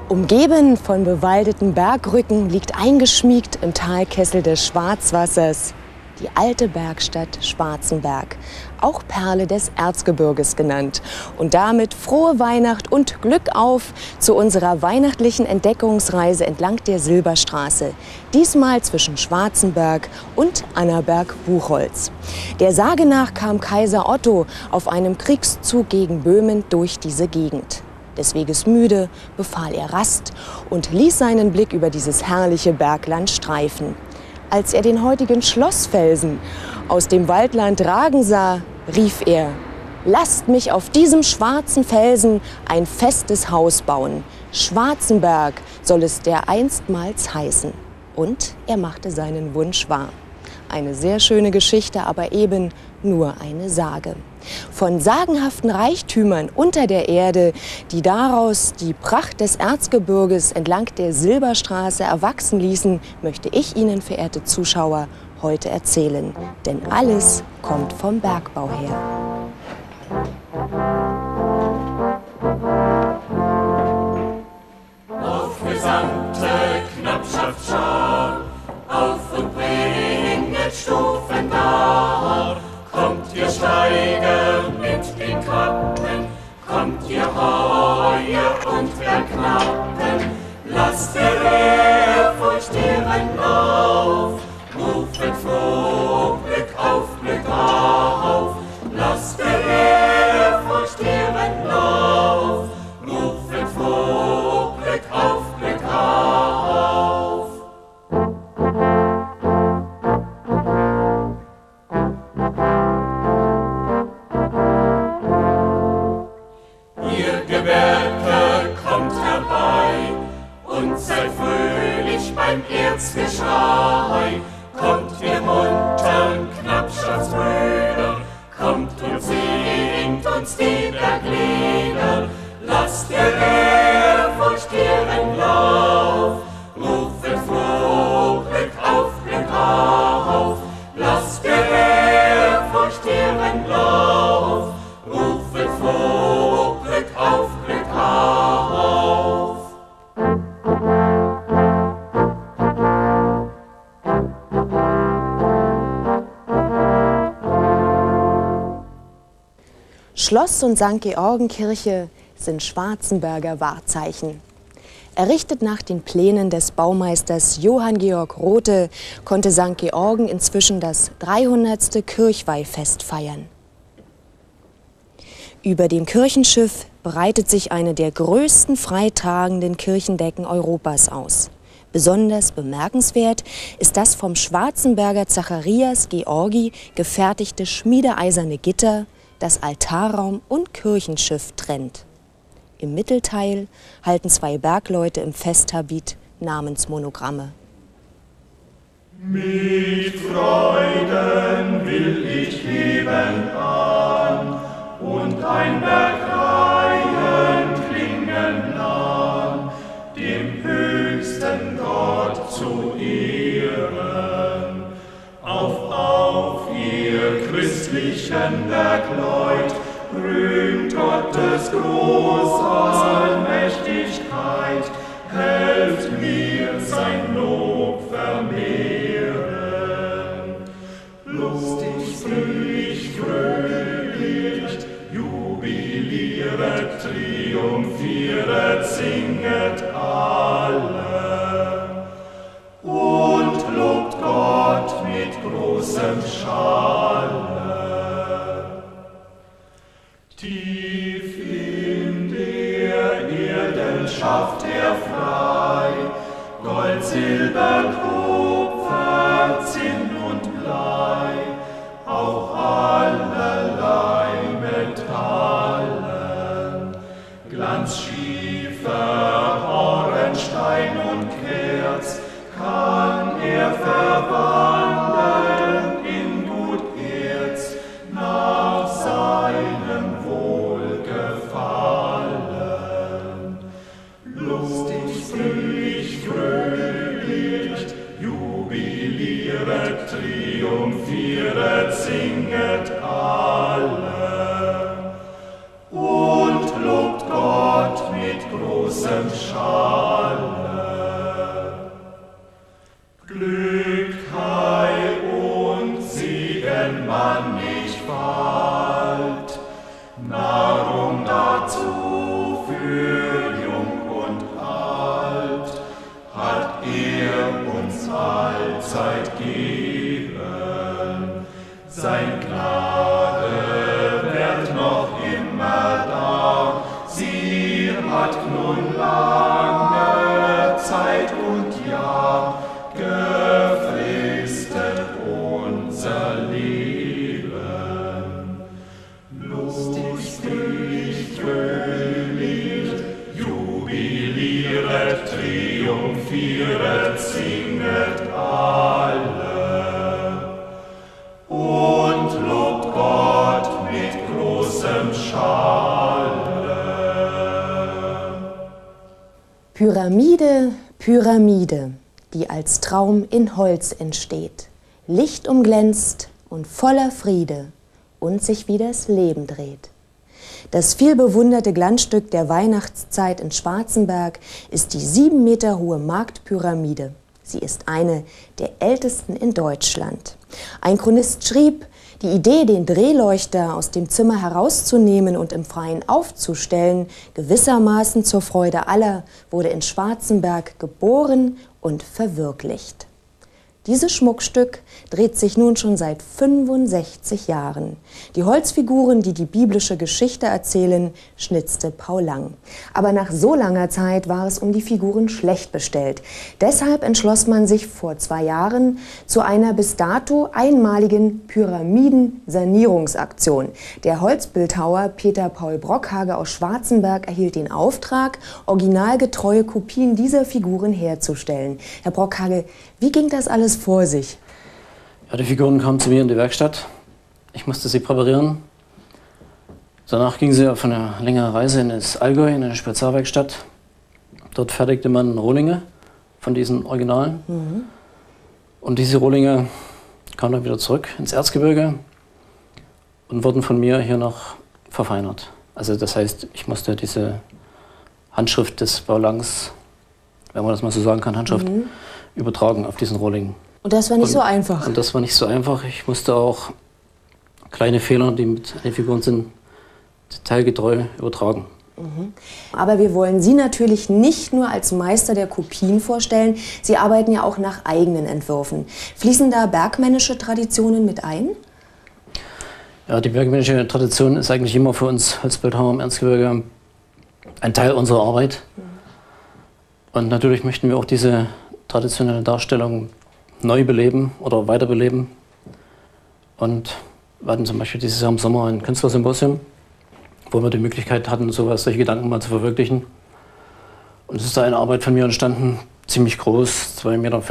Umgeben von bewaldeten Bergrücken liegt eingeschmiegt im Talkessel des Schwarzwassers die alte Bergstadt Schwarzenberg, auch Perle des Erzgebirges genannt. Und damit frohe Weihnacht und Glück auf zu unserer weihnachtlichen Entdeckungsreise entlang der Silberstraße. Diesmal zwischen Schwarzenberg und Annaberg-Buchholz. Der Sage nach kam Kaiser Otto auf einem Kriegszug gegen Böhmen durch diese Gegend. Des Weges müde befahl er Rast und ließ seinen Blick über dieses herrliche Bergland streifen. Als er den heutigen Schlossfelsen aus dem Waldland ragen sah, rief er: Lasst mich auf diesem schwarzen Felsen ein festes Haus bauen. Schwarzenberg soll es dereinstmals heißen. Und er machte seinen Wunsch wahr. Eine sehr schöne Geschichte, aber eben nur eine Sage. Von sagenhaften Reichtümern unter der Erde, die daraus die Pracht des Erzgebirges entlang der Silberstraße erwachsen ließen, möchte ich Ihnen, verehrte Zuschauer, heute erzählen. Denn alles kommt vom Bergbau her. Aufgesandte Knappschaftsschar, auf und bringet Stufen dar. Kommt ihr Steiger mit den Kappen, kommt ihr Heuer und der Knappen, lasst der Ehrfurcht ihren Lauf, rufet froh Glück auf, lasst der Ehrfurcht ihren Lauf, rufet froh Glück auf. Ihr Gewerke kommt herbei und seid fröhlich beim Erzgeschrei. Kommt ihr muntern Knappschaftsbrüder, kommt und singt uns die Berglieder. Lasst der Ehrfurcht ihren Lauf, rufet froh Glück auf, lasst der Ehrfurcht ihren Lauf, rufet froh Glück auf. Schloss und St. Georgenkirche sind Schwarzenberger Wahrzeichen. Errichtet nach den Plänen des Baumeisters Johann Georg Rothe, konnte St. Georgen inzwischen das 300. Kirchweihfest feiern. Über dem Kirchenschiff breitet sich eine der größten freitragenden Kirchendecken Europas aus. Besonders bemerkenswert ist das vom Schwarzenberger Zacharias Georgi gefertigte schmiedeeiserne Gitter, das Altarraum und Kirchenschiff trennt. Im Mittelteil halten zwei Bergleute im Festhabit Namensmonogramme. Mit Freuden will ich heben an und ein Bergreihen klingen an, dem höchsten Gott zu ehren. Auf, ihr christlichen Bergleut, rühmt Gottes groß Allmächtigkeit, helft mir sein Lob vermehren. Lustig, fröhlich, jubilieret, triumphieret, singet alle und lobt Gott mit großem Schalle. Tief in der Erden schafft er frei Gold, Silber, Kupfer, Zinn und Blei, auch allerlei Metallen, Glanz, Schiefer, Hornstein und Kerz kann er verwandeln in gut Erz nach seinem Wohlgefallen. Lustig, fröhlich, jubilieret, triumphieret, singet alle und lobt Gott mit großem Schal. sein Gnade währt noch immer da. Sie hat nun lange Zeit und Jahr gefristet unser Leben. Lustig, fröhlich, jubiliert, triumphiert, singet alle und lobt Gott mit großem Schalle. Pyramide, Pyramide, die als Traum in Holz entsteht, Licht umglänzt und voller Friede und sich wie das Leben dreht. Das vielbewunderte Glanzstück der Weihnachtszeit in Schwarzenberg ist die 7 Meter hohe Marktpyramide. Sie ist eine der ältesten in Deutschland. Ein Chronist schrieb, die Idee, den Drehleuchter aus dem Zimmer herauszunehmen und im Freien aufzustellen, gewissermaßen zur Freude aller, wurde in Schwarzenberg geboren und verwirklicht. Dieses Schmuckstück dreht sich nun schon seit 65 Jahren. Die Holzfiguren, die die biblische Geschichte erzählen, schnitzte Paul Lang. Aber nach so langer Zeit war es um die Figuren schlecht bestellt. Deshalb entschloss man sich vor 2 Jahren zu einer bis dato einmaligen Pyramidensanierungsaktion. Der Holzbildhauer Peter Paul Brockhage aus Schwarzenberg erhielt den Auftrag, originalgetreue Kopien dieser Figuren herzustellen. Herr Brockhage, wie ging das alles vor sich? Ja, die Figuren kamen zu mir in die Werkstatt. Ich musste sie präparieren. Danach ging sie auf eine längere Reise in das Allgäu, in eine Spezialwerkstatt. Dort fertigte man Rohlinge von diesen Originalen. Und diese Rohlinge kamen dann wieder zurück ins Erzgebirge und wurden von mir hier noch verfeinert. Also das heißt, ich musste diese Handschrift des Paulangs, wenn man das mal so sagen kann, Handschrift, übertragen auf diesen Rohling. Und das war nicht so einfach. Und das war nicht so einfach. Ich musste auch kleine Fehler, die mit den Figuren sind, detailgetreu übertragen. Aber wir wollen Sie natürlich nicht nur als Meister der Kopien vorstellen. Sie arbeiten ja auch nach eigenen Entwürfen. Fließen da bergmännische Traditionen mit ein? Ja, die bergmännische Tradition ist eigentlich immer für uns Holzbildhauer im Erzgebirge ein Teil unserer Arbeit. Und natürlich möchten wir auch diese traditionelle Darstellung neu beleben oder weiterbeleben. Und wir hatten zum Beispiel dieses Jahr im Sommer ein Künstlersymposium, wo wir die Möglichkeit hatten, solche Gedanken mal zu verwirklichen. Und es ist da eine Arbeit von mir entstanden, ziemlich groß, 2,50 Meter.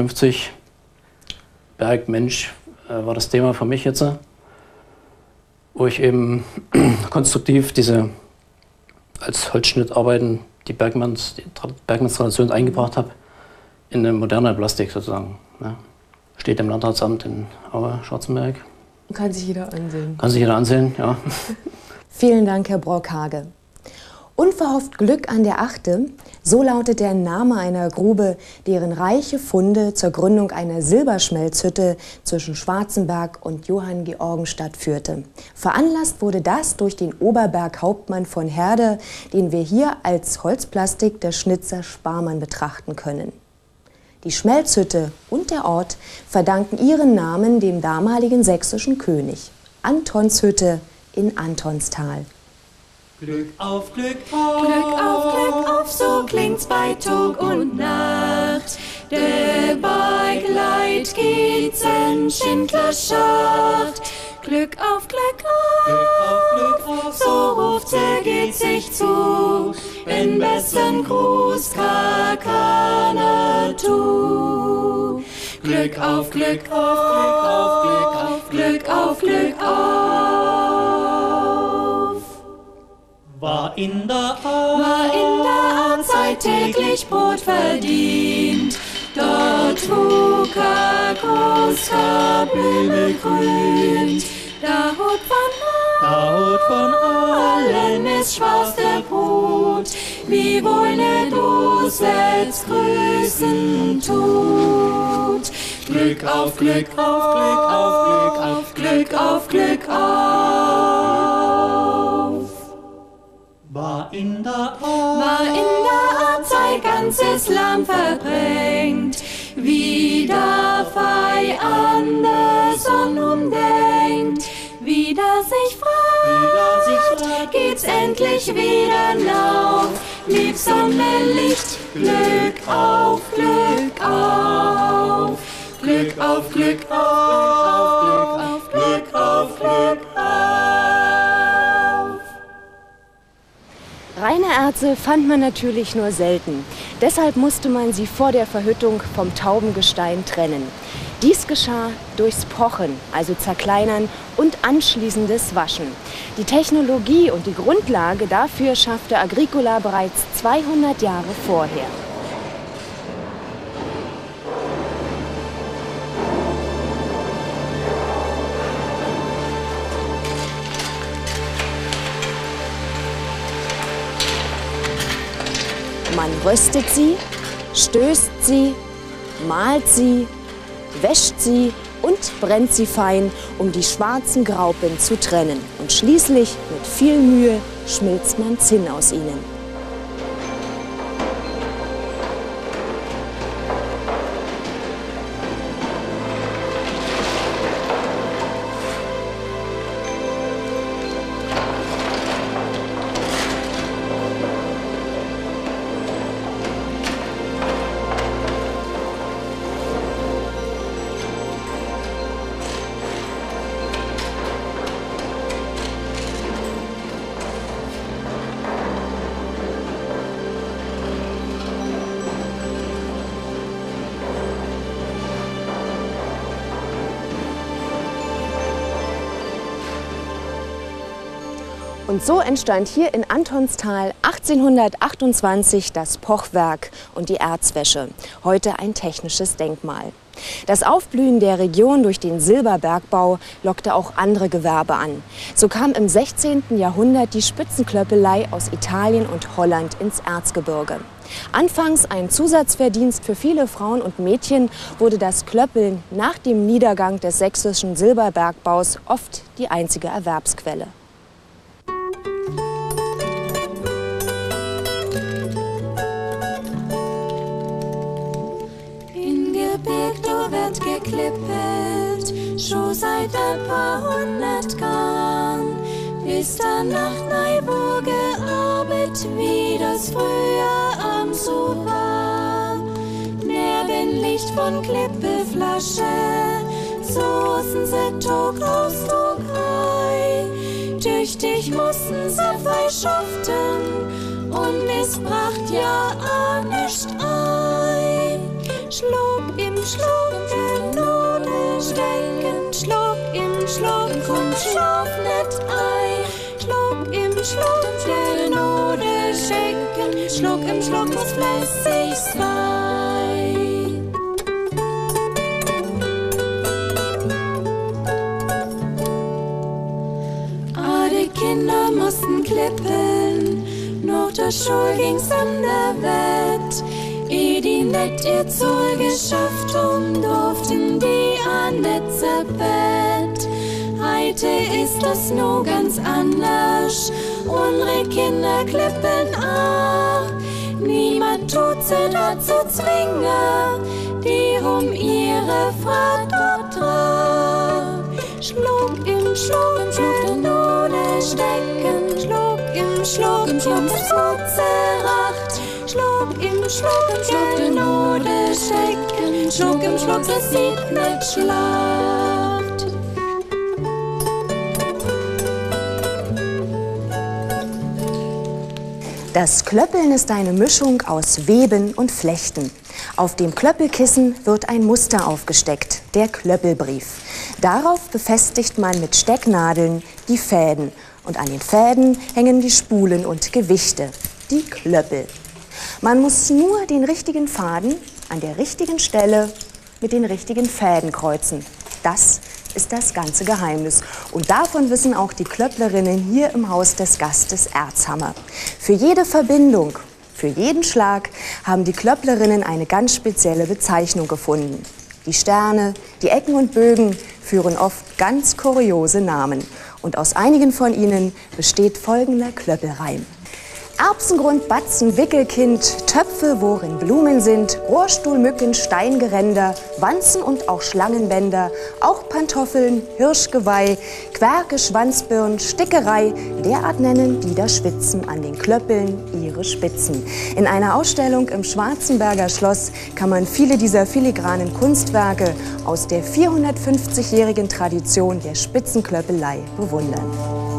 Berg, Mensch war das Thema für mich jetzt, wo ich konstruktiv diese als Holzschnittarbeiten, die Bergmannstradition eingebracht habe, in eine moderne Plastik sozusagen. Ja. Steht im Landratsamt in Aue, Schwarzenberg. Kann sich jeder ansehen. Kann sich jeder ansehen, ja. Vielen Dank, Herr Brockhage. Unverhofft Glück an der Achte, so lautet der Name einer Grube, deren reiche Funde zur Gründung einer Silberschmelzhütte zwischen Schwarzenberg und Johanngeorgenstadt führte. Veranlasst wurde das durch den Oberberghauptmann von Herder, den wir hier als Holzplastik der Schnitzer Sparmann betrachten können. Die Schmelzhütte und der Ort verdanken ihren Namen dem damaligen sächsischen König. Antonshütte in Antonstal. Glück auf, Glück auf, Glück auf, Glück auf, so klingt's bei Tag und Nacht. Der Bergleit geht in Schindlerschacht. Glück auf, Glück auf, Glück auf, so ruft geht sich zu. In besten Gruß kann keiner tu. Glück auf, Glück auf, Glück auf, Glück auf, Glück auf. War in der Armzeit täglich Brot verdient. Dort trug groß Blume grünt. Da Hut von allen ist schwarze Brot, wie wohl ne du's letzt grüßen tut. Glück auf, Glück auf, Glück auf, Glück auf, Glück auf, Glück auf. War in der Armzeit ganzes Land verbrennt, wieder fei Anderson umdenkt, wieder sich fragt, geht's endlich wieder lauf. Lieb Sonne, Licht, Glück auf, Glück auf. Glück auf, Glück auf, Glück auf, Glück auf. Reine Erze fand man natürlich nur selten. Deshalb musste man sie vor der Verhüttung vom Taubengestein trennen. Dies geschah durchs Pochen, also Zerkleinern und anschließendes Waschen. Die Technologie und die Grundlage dafür schaffte Agricola bereits 200 Jahre vorher. Man röstet sie, stößt sie, mahlt sie, wäscht sie und brennt sie fein, um die schwarzen Graupen zu trennen. Und schließlich, mit viel Mühe, schmilzt man Zinn aus ihnen. Und so entstand hier in Antonstal 1828 das Pochwerk und die Erzwäsche, heute ein technisches Denkmal. Das Aufblühen der Region durch den Silberbergbau lockte auch andere Gewerbe an. So kam im 16. Jahrhundert die Spitzenklöppelei aus Italien und Holland ins Erzgebirge. Anfangs ein Zusatzverdienst für viele Frauen und Mädchen, wurde das Klöppeln nach dem Niedergang des sächsischen Silberbergbaus oft die einzige Erwerbsquelle. Wird geklippelt, schon seit ein paar hundert Jahren, bis dann nach Neiburg gearbeitet, wie das früher am so war. Neben Licht von Klippeflasche, soßen sie Tag aus, Tag ein. Tüchtig mussten sie fei schuften, und missbracht ja auch nicht ein. Schluck im Schluck, Node stecken, Schluck im Schluck, kommt schlaf nicht ein. Schluck im Schluck, Node stecken, Schluck im Schluck muss flüssig sein. Die Kinder mussten klippen, nach der Schule ging's an der Wett. Die net ihr Zoll geschafft durften die an netze Bett. Heute ist das nur ganz anders, unsere Kinder klippen auch. Niemand tut sie dazu zwingen, die um ihre Fahrt dort trag. Schluck im Schluck, der Node stecken, Schluck im Schluck, das Brot zerracht. Schluck im Schluck, der Node stecken, Schluck im Schluck, das sieht nicht schlaft. Das Klöppeln ist eine Mischung aus Weben und Flechten. Auf dem Klöppelkissen wird ein Muster aufgesteckt, der Klöppelbrief. Darauf befestigt man mit Stecknadeln die Fäden. Und an den Fäden hängen die Spulen und Gewichte, die Klöppel. Man muss nur den richtigen Faden an der richtigen Stelle mit den richtigen Fäden kreuzen. Das ist das ganze Geheimnis. Und davon wissen auch die Klöpplerinnen hier im Haus des Gastes Erzhammer. Für jede Verbindung, für jeden Schlag haben die Klöpplerinnen eine ganz spezielle Bezeichnung gefunden. Die Sterne, die Ecken und Bögen führen oft ganz kuriose Namen. Und aus einigen von ihnen besteht folgender Klöppelreim. Erbsengrund, Batzen, Wickelkind, Töpfe, worin Blumen sind, Rohrstuhlmücken, Steingeränder, Wanzen und auch Schlangenbänder, auch Pantoffeln, Hirschgeweih, Querke, Schwanzbirn, Stickerei, derart nennen die da schwitzen an den Klöppeln ihre Spitzen. In einer Ausstellung im Schwarzenberger Schloss kann man viele dieser filigranen Kunstwerke aus der 450-jährigen Tradition der Spitzenklöppelei bewundern.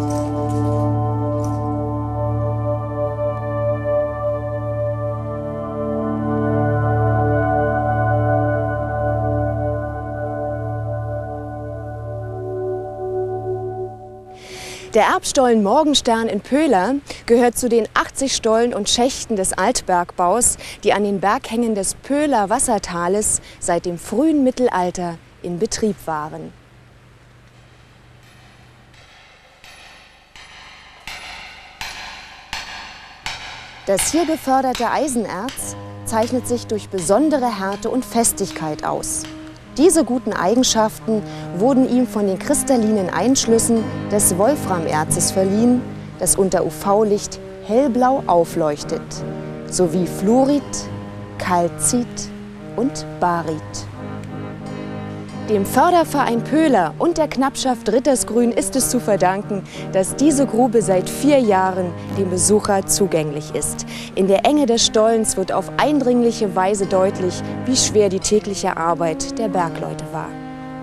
Der Erbstollen Morgenstern in Pöhler gehört zu den 80 Stollen und Schächten des Altbergbaus, die an den Berghängen des Pöhler Wassertales seit dem frühen Mittelalter in Betrieb waren. Das hier geförderte Eisenerz zeichnet sich durch besondere Härte und Festigkeit aus. Diese guten Eigenschaften wurden ihm von den kristallinen Einschlüssen des Wolframerzes verliehen, das unter UV-Licht hellblau aufleuchtet, sowie Fluorid, Kalzit und Barit. Dem Förderverein Pöhler und der Knappschaft Rittersgrün ist es zu verdanken, dass diese Grube seit 4 Jahren dem Besucher zugänglich ist. In der Enge des Stollens wird auf eindringliche Weise deutlich, wie schwer die tägliche Arbeit der Bergleute war.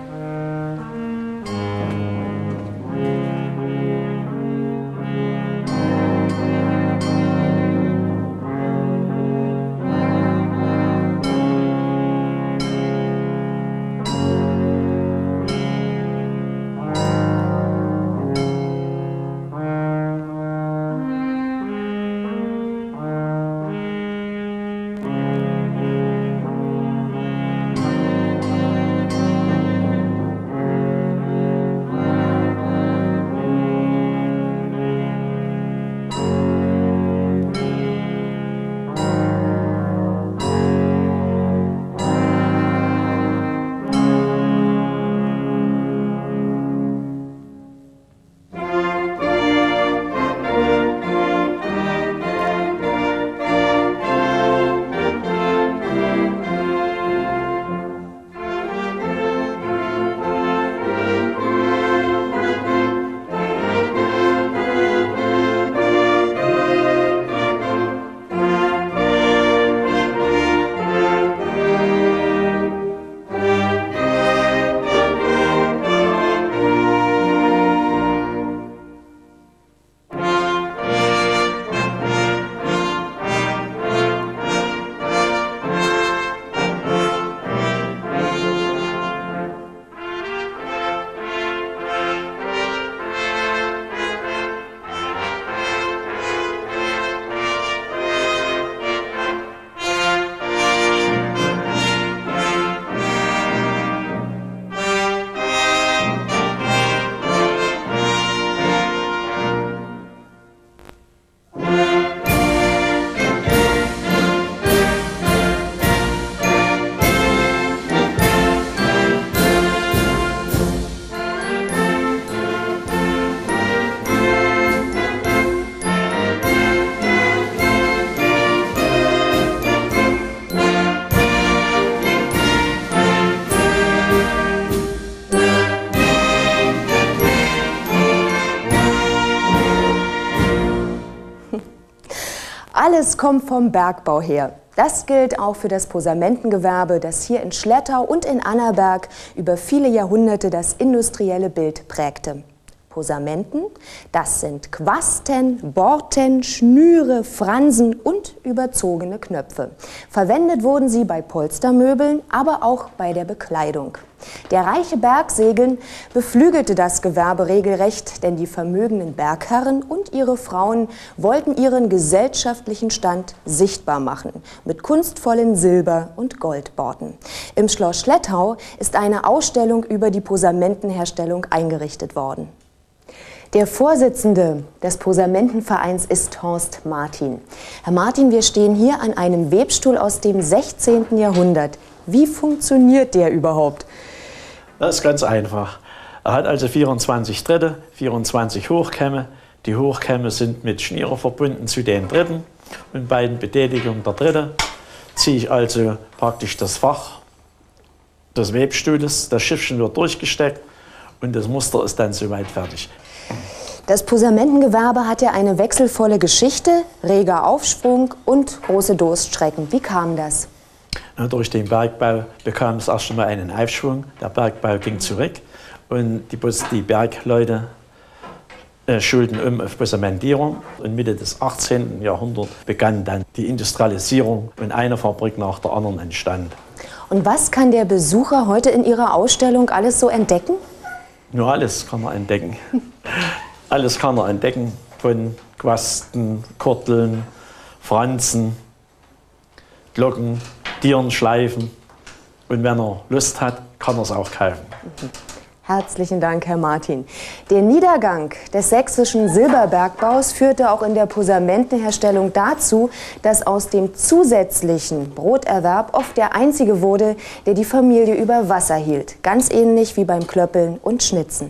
Alles kommt vom Bergbau her. Das gilt auch für das Posamentengewerbe, das hier in Schlettau und in Annaberg über viele Jahrhunderte das industrielle Bild prägte. Posamenten, das sind Quasten, Borten, Schnüre, Fransen und überzogene Knöpfe. Verwendet wurden sie bei Polstermöbeln, aber auch bei der Bekleidung. Der reiche Bergsegen beflügelte das Gewerbe regelrecht, denn die vermögenden Bergherren und ihre Frauen wollten ihren gesellschaftlichen Stand sichtbar machen mit kunstvollen Silber- und Goldborten. Im Schloss Schlettau ist eine Ausstellung über die Posamentenherstellung eingerichtet worden. Der Vorsitzende des Posamentenvereins ist Horst Martin. Herr Martin, wir stehen hier an einem Webstuhl aus dem 16. Jahrhundert. Wie funktioniert der überhaupt? Das ist ganz einfach. Er hat also 24 Dritte, 24 Hochkämme, Die Hochkämme sind mit Schniere verbunden zu den Dritten und bei den Betätigungen der Dritte ziehe ich also praktisch das Fach des Webstuhles, das Schiffchen wird durchgesteckt und das Muster ist dann soweit fertig. Das Posamentengewerbe hat ja eine wechselvolle Geschichte, reger Aufschwung und große Durststrecken. Wie kam das? Durch den Bergbau bekam es erst einmal einen Aufschwung. Der Bergbau ging zurück und die Bergleute schulten auf Posamentierung. Und Mitte des 18. Jahrhunderts begann dann die Industrialisierung und eine Fabrik nach der anderen entstand. Und was kann der Besucher heute in Ihrer Ausstellung alles so entdecken? Nur alles kann er entdecken. Alles kann er entdecken, von Quasten, Korteln, Franzen, Glocken, Tieren, Schleifen. Und wenn er Lust hat, kann er es auch kaufen. Herzlichen Dank, Herr Martin. Der Niedergang des sächsischen Silberbergbaus führte auch in der Posamentenherstellung dazu, dass aus dem zusätzlichen Broterwerb oft der einzige wurde, der die Familie über Wasser hielt. Ganz ähnlich wie beim Klöppeln und Schnitzen.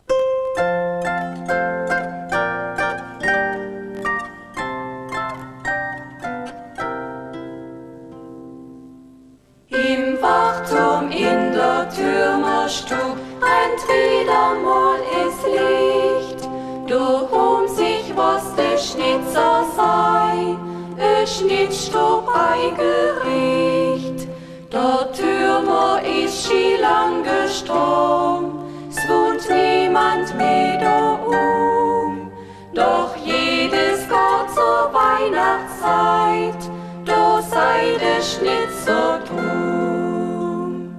Im Wachturm in der Türmerstub brennt wieder mal es Licht. Darum sich was der Schnitzer sei, Schnitzstub eingericht. Der Türmer ist schi lang gestorben, es wohnt niemand mehr da Doch jedes Gott zur Weihnachtszeit, da sei der Schnitzer drum.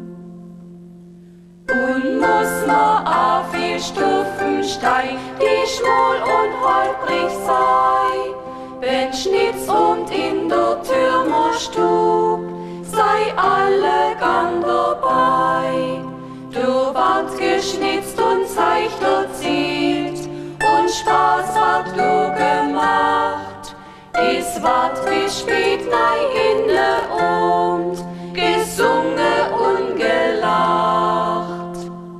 Und muss man auf viel Stufen steig, die schmal und holprig sei, wenn Schnitz und in der Türmerstub, sei alle gang dabei. Du ward geschnitzt und Zeich erzielt und Spaß ward du gemacht. Es ward bis spät nei inne und gesungen und gelacht.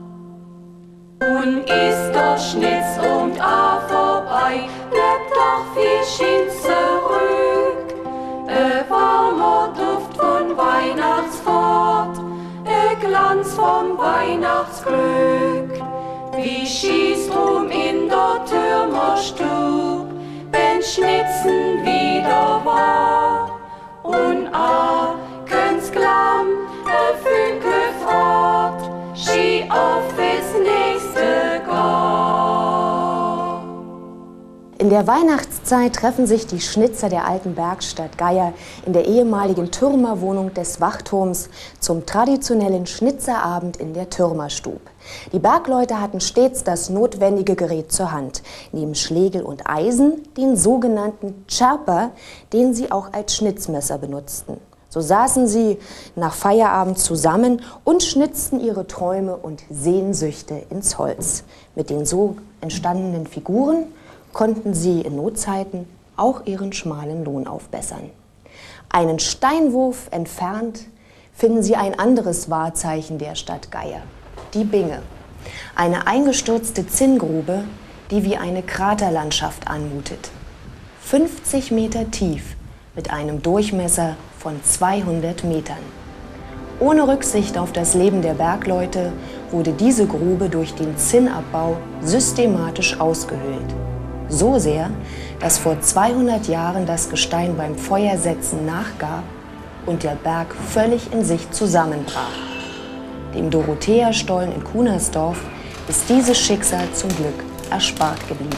Und ist der Schnitz und a vorbei, bleibt doch viel Schien zurück. Warmer Duft von Weihnachtsfahrt, Glanz vom Weihnachtsglück. Wie schießt drum in der Türmerstub, wenn Schnitzen wieder war. Und könnt's klamm, Funke fort, schi auf bis nächste Jahr. In der Weihnachtszeit treffen sich die Schnitzer der alten Bergstadt Geier in der ehemaligen Türmerwohnung des Wachturms zum traditionellen Schnitzerabend in der Türmerstub. Die Bergleute hatten stets das notwendige Gerät zur Hand, neben Schlegel und Eisen den sogenannten Tscherper, den sie auch als Schnitzmesser benutzten. So saßen sie nach Feierabend zusammen und schnitzten ihre Träume und Sehnsüchte ins Holz. Mit den so entstandenen Figuren konnten sie in Notzeiten auch ihren schmalen Lohn aufbessern. Einen Steinwurf entfernt finden Sie ein anderes Wahrzeichen der Stadt Geier, die Binge. Eine eingestürzte Zinngrube, die wie eine Kraterlandschaft anmutet. 50 Meter tief mit einem Durchmesser von 200 Metern. Ohne Rücksicht auf das Leben der Bergleute wurde diese Grube durch den Zinnabbau systematisch ausgehöhlt. So sehr, dass vor 200 Jahren das Gestein beim Feuersetzen nachgab und der Berg völlig in sich zusammenbrach. Dem Dorotheerstollen in Kunersdorf ist dieses Schicksal zum Glück erspart geblieben.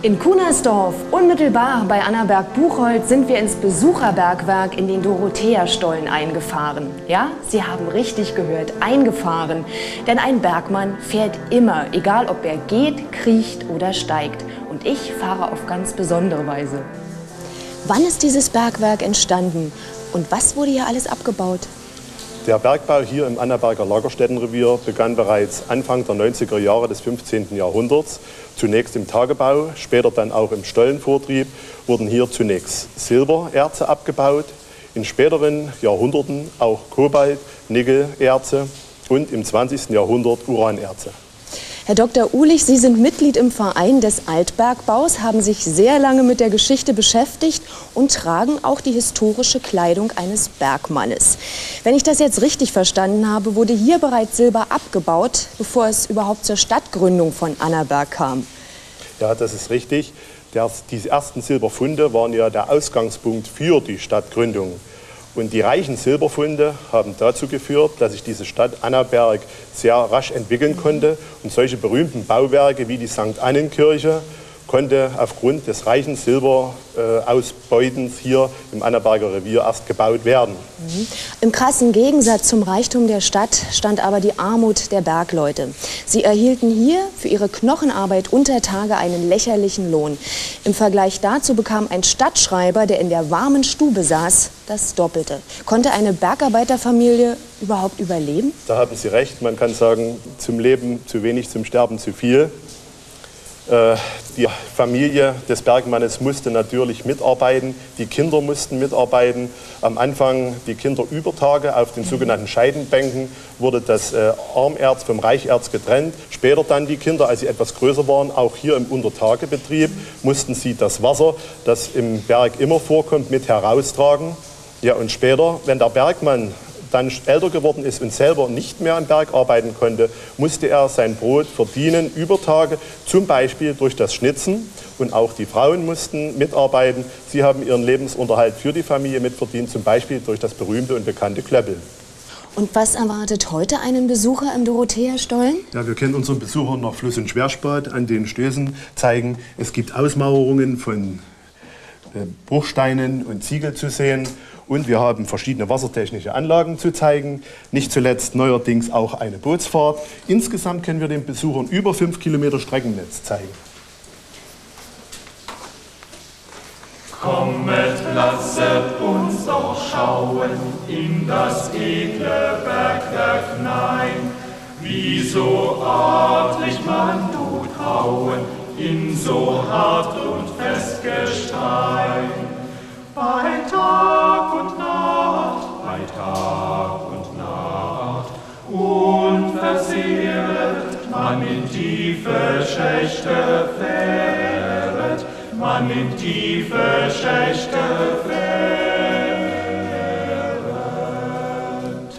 In Kunersdorf, unmittelbar bei Annaberg-Buchholz, sind wir ins Besucherbergwerk in den Dorothea-Stollen eingefahren. Ja, Sie haben richtig gehört, eingefahren. Denn ein Bergmann fährt immer, egal ob er geht, kriecht oder steigt. Und ich fahre auf ganz besondere Weise. Wann ist dieses Bergwerk entstanden und was wurde hier alles abgebaut? Der Bergbau hier im Annaberger Lagerstättenrevier begann bereits Anfang der 90er Jahre des 15. Jahrhunderts. Zunächst im Tagebau, später dann auch im Stollenvortrieb wurden hier zunächst Silbererze abgebaut, in späteren Jahrhunderten auch Kobalt, Nickelerze und im 20. Jahrhundert Uranerze. Herr Dr. Uhlich, Sie sind Mitglied im Verein des Altbergbaus, haben sich sehr lange mit der Geschichte beschäftigt und tragen auch die historische Kleidung eines Bergmannes. Wenn ich das jetzt richtig verstanden habe, wurde hier bereits Silber abgebaut, bevor es überhaupt zur Stadtgründung von Annaberg kam. Ja, das ist richtig. Diese ersten Silberfunde waren ja der Ausgangspunkt für die Stadtgründung. Und die reichen Silberfunde haben dazu geführt, dass sich diese Stadt Annaberg sehr rasch entwickeln konnte. Und solche berühmten Bauwerke wie die St. Annenkirche konnte aufgrund des reichen Silberausbeutens hier im Annaberger Revier erst gebaut werden. Im krassen Gegensatz zum Reichtum der Stadt stand aber die Armut der Bergleute. Sie erhielten hier für ihre Knochenarbeit unter Tage einen lächerlichen Lohn. Im Vergleich dazu bekam ein Stadtschreiber, der in der warmen Stube saß, das Doppelte. Konnte eine Bergarbeiterfamilie überhaupt überleben? Da haben Sie recht. Man kann sagen, zum Leben zu wenig, zum Sterben zu viel. Die Familie des Bergmannes musste natürlich mitarbeiten, die Kinder mussten mitarbeiten. Am Anfang die Kinder über Tage auf den sogenannten Scheidenbänken wurde das Armerz vom Reicherz getrennt. Später dann die Kinder, als sie etwas größer waren, auch hier im Untertagebetrieb, mussten sie das Wasser, das im Berg immer vorkommt, mit heraustragen. Ja, und später, wenn der Bergmann dann älter geworden ist und selber nicht mehr am Berg arbeiten konnte, musste er sein Brot verdienen über Tage, zum Beispiel durch das Schnitzen. Und auch die Frauen mussten mitarbeiten. Sie haben ihren Lebensunterhalt für die Familie mitverdient, zum Beispiel durch das berühmte und bekannte Klöppeln. Und was erwartet heute einen Besucher im Dorothea-Stollen? Ja, wir können unseren Besuchern nach Fluss- und Schwerspat an den Stößen zeigen. Es gibt Ausmauerungen von Bruchsteinen und Ziegel zu sehen. Und wir haben verschiedene wassertechnische Anlagen zu zeigen. Nicht zuletzt neuerdings auch eine Bootsfahrt. Insgesamt können wir den Besuchern über 5 Kilometer Streckennetz zeigen. Kommet, lasset uns doch schauen in das edle Bergwerk hinein, wie so artlich man tut hauen in so hart und fest Gestein. Bei Tag und Nacht, unversehret, man in tiefe Schächte fähret, man in tiefe Schächte fähret.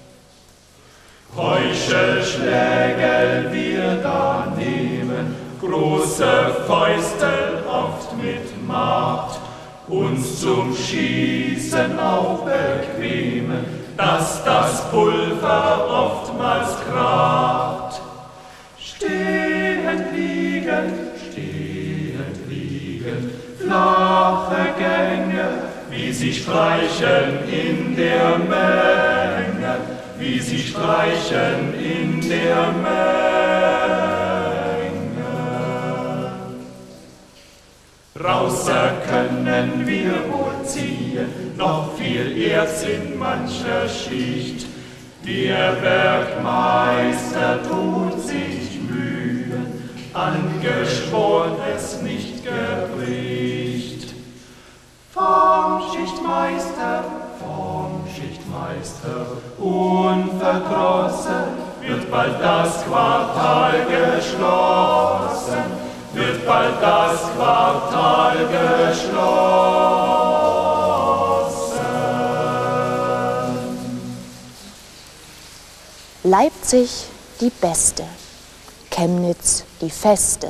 Heuchelschlägel wir da nehmen, große Fäustel oft mit Macht, uns zum Schießen auch bequemen, dass das Pulver oftmals kracht. Stehend liegen, flache Gänge, wie sie streichen in der Menge, wie sie streichen in der Menge. Rauser können wir wohl ziehen, noch viel Erz in mancher Schicht. Der Bergmeister tut sich Mühen, Angeschworenes nicht gebricht. Vom Schichtmeister, unverdrossen, wird bald das Quartal geschlossen, wird bald das Quartal geschlossen. Leipzig die Beste, Chemnitz die Feste,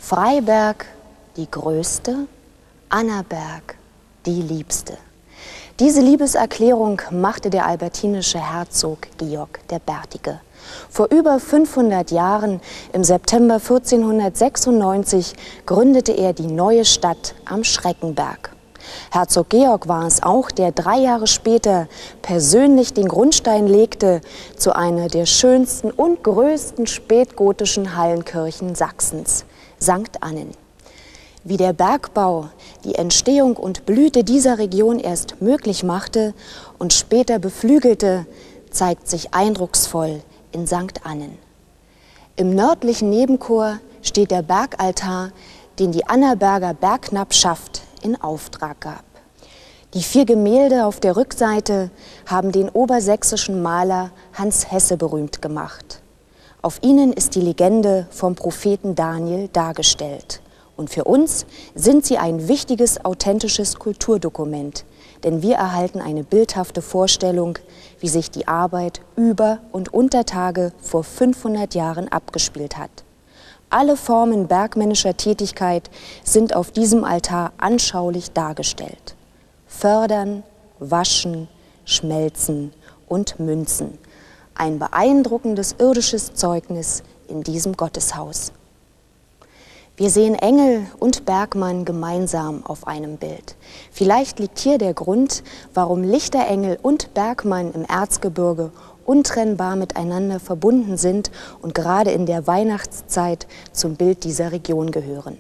Freiberg die Größte, Annaberg die Liebste. Diese Liebeserklärung machte der albertinische Herzog Georg der Bärtige. Vor über 500 Jahren, im September 1496, gründete er die neue Stadt am Schreckenberg. Herzog Georg war es auch, der 3 Jahre später persönlich den Grundstein legte zu einer der schönsten und größten spätgotischen Hallenkirchen Sachsens, St. Annen. Wie der Bergbau die Entstehung und Blüte dieser Region erst möglich machte und später beflügelte, zeigt sich eindrucksvoll in St. Annen. Im nördlichen Nebenchor steht der Bergaltar, den die Annaberger Bergknappschaft in Auftrag gab. Die 4 Gemälde auf der Rückseite haben den obersächsischen Maler Hans Hesse berühmt gemacht. Auf ihnen ist die Legende vom Propheten Daniel dargestellt. Und für uns sind sie ein wichtiges, authentisches Kulturdokument, denn wir erhalten eine bildhafte Vorstellung, wie sich die Arbeit über und unter Tage vor 500 Jahren abgespielt hat. Alle Formen bergmännischer Tätigkeit sind auf diesem Altar anschaulich dargestellt. Fördern, waschen, schmelzen und münzen. Ein beeindruckendes irdisches Zeugnis in diesem Gotteshaus. Wir sehen Engel und Bergmann gemeinsam auf einem Bild. Vielleicht liegt hier der Grund, warum Lichterengel und Bergmann im Erzgebirge untrennbar miteinander verbunden sind und gerade in der Weihnachtszeit zum Bild dieser Region gehören.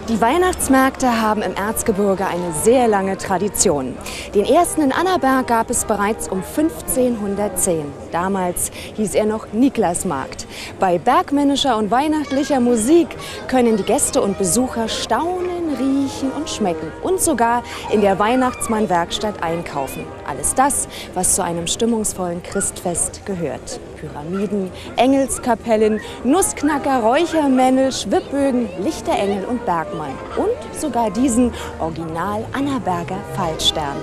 Die Weihnachtsmärkte haben im Erzgebirge eine sehr lange Tradition. Den ersten in Annaberg gab es bereits um 1510. Damals hieß er noch Niklasmarkt. Bei bergmännischer und weihnachtlicher Musik können die Gäste und Besucher staunen, riechen und schmecken und sogar in der Weihnachtsmann-Werkstatt einkaufen. Alles das, was zu einem stimmungsvollen Christfest gehört. Pyramiden, Engelskapellen, Nussknacker, Räuchermännel, Schwibbögen, Lichterengel und Bergmann. Und sogar diesen Original Annaberger Fallstern.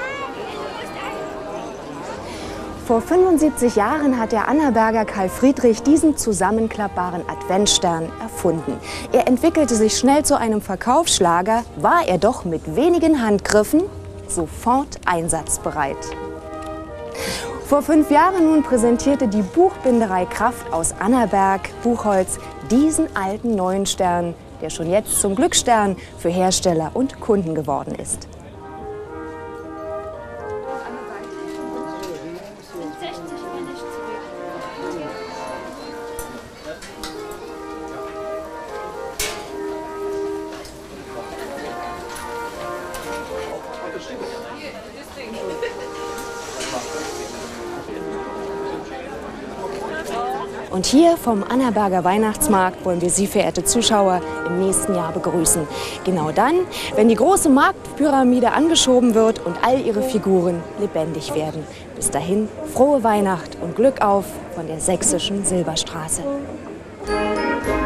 Vor 75 Jahren hat der Annaberger Karl Friedrich diesen zusammenklappbaren Adventsstern erfunden. Er entwickelte sich schnell zu einem Verkaufsschlager, war er doch mit wenigen Handgriffen sofort einsatzbereit. Vor 5 Jahren nun präsentierte die Buchbinderei Kraft aus Annaberg, Buchholz, diesen alten neuen Stern, der schon jetzt zum Glücksstern für Hersteller und Kunden geworden ist. Und hier vom Annaberger Weihnachtsmarkt wollen wir Sie, verehrte Zuschauer, im nächsten Jahr begrüßen. Genau dann, wenn die große Marktpyramide angeschoben wird und all ihre Figuren lebendig werden. Bis dahin, frohe Weihnacht und Glück auf von der sächsischen Silberstraße.